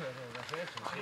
sí.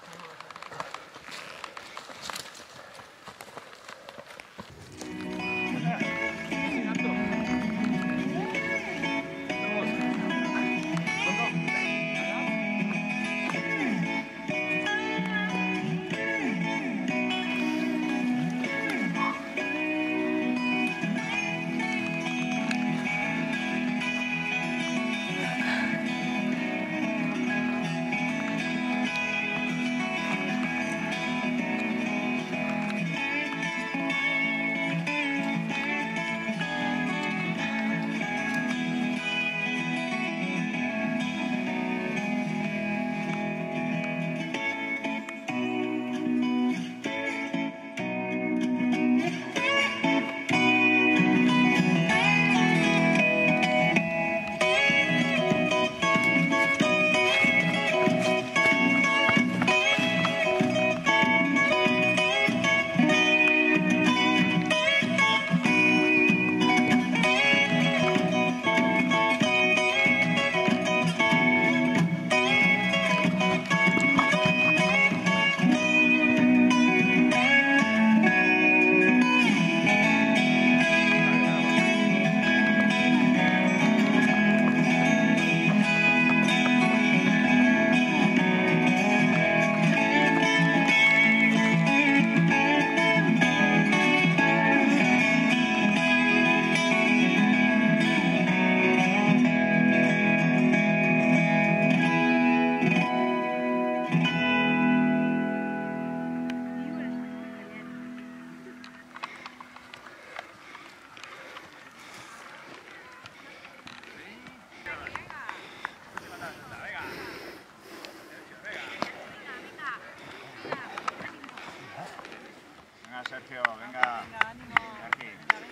Sergio, venga. Aquí.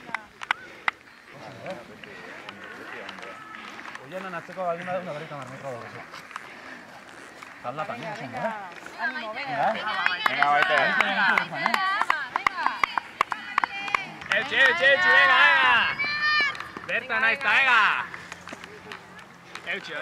Oye, no natzeko baldin badu una berrita marmiko dugu. Talda también, ¿sí? Ánimo, venga. Venga, baite. Eutxi, venga. Bertan ahí está, venga. Eutxi.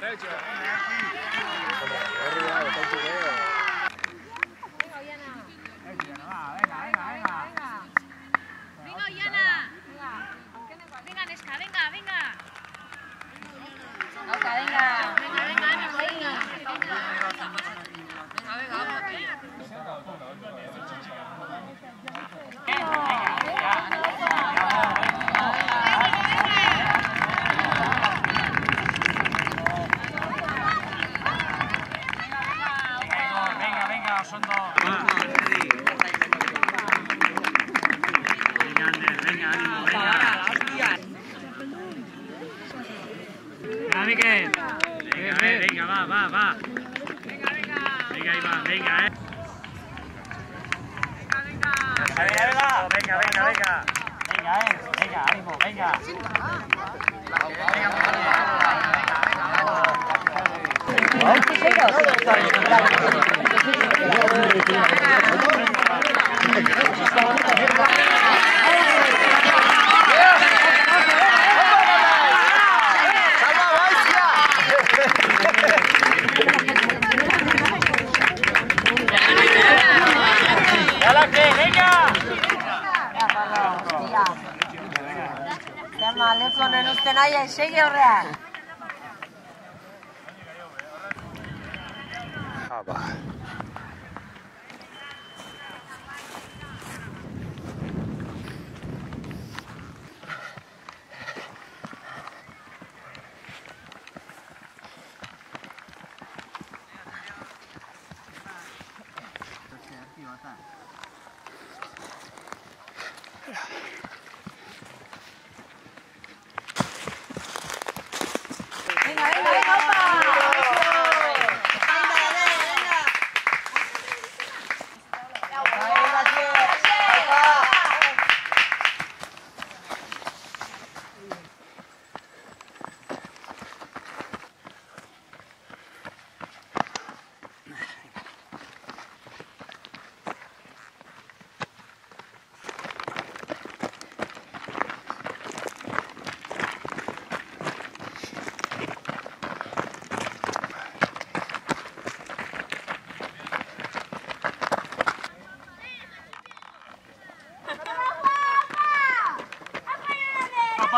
Miquel. Venga, va. Venga, Iván, venga, Venga, ánimo, venga. Lezonen uste nahi, segi horrean.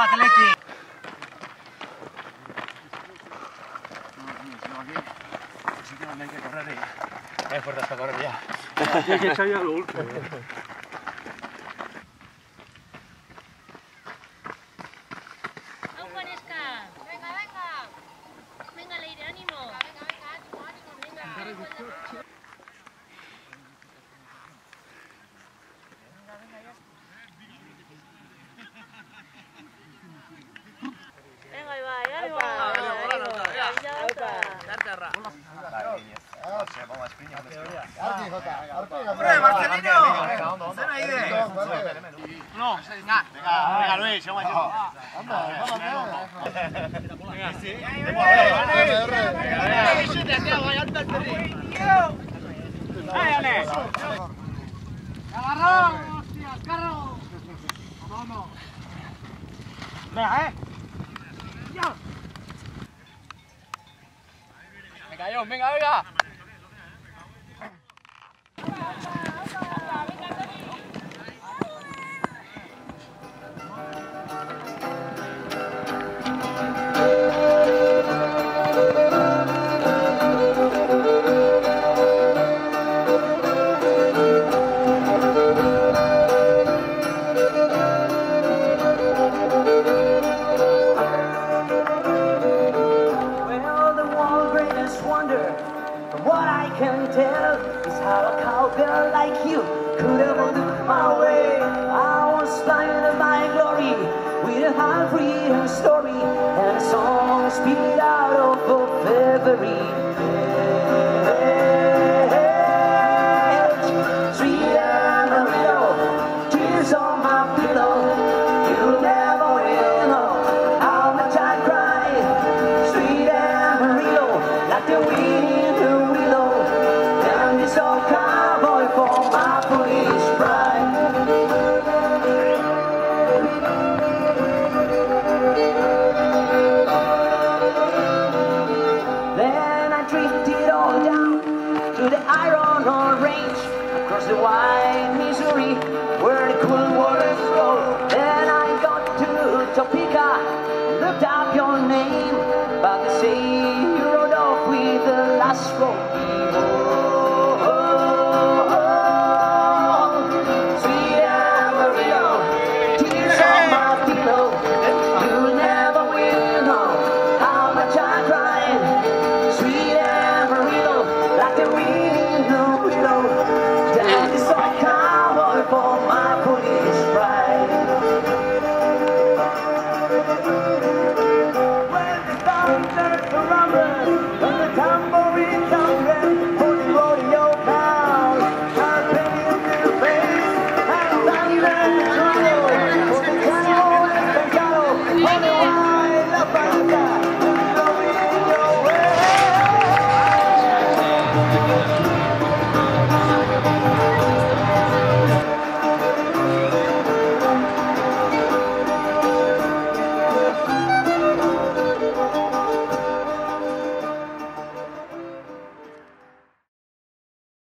Atleti. Sí que no hay que correr ya. Es fuerte hasta correr ya. Hay que echar ya lo último. Venga, Leire, ánimo. Venga, ahí va, ahí va. No, venga Luis, vamos venga, venga. What I can tell is how a cowgirl like you could ever look my way. I was blinded by glory with a half-real story and a song spit out of a fairy page. Sweet Amarillo, tears on my pillow. You'll never will know how much I cried. Sweet Amarillo, like the wind. So cowboy for my police bride. Then I drifted all down to the Iron Ore Range, across the wide Missouri, where the cool waters flow. Then I got to Topeka, looked up your name, but they say you rode off with the last roll.